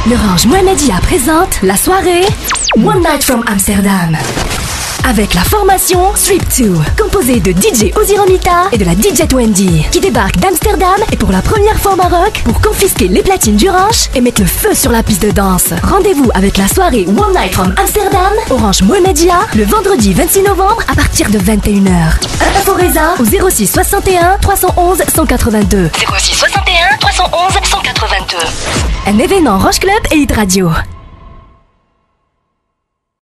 l'Orange Mohamedia présente la soirée One Night from Amsterdam. Avec la formation Strip 2, composée de DJ Oziromita et de la DJ Wendy, qui débarque d'Amsterdam et pour la première fois au Maroc pour confisquer les platines d'Orange et mettre le feu sur la piste de danse. Rendez-vous avec la soirée One Night from Amsterdam, Orange Mohamedia, le vendredi 26 novembre à partir de 21h. Info Reza au 06 61 311 182. 06 61 311 182. Un événement Roche Club et Hit Radio.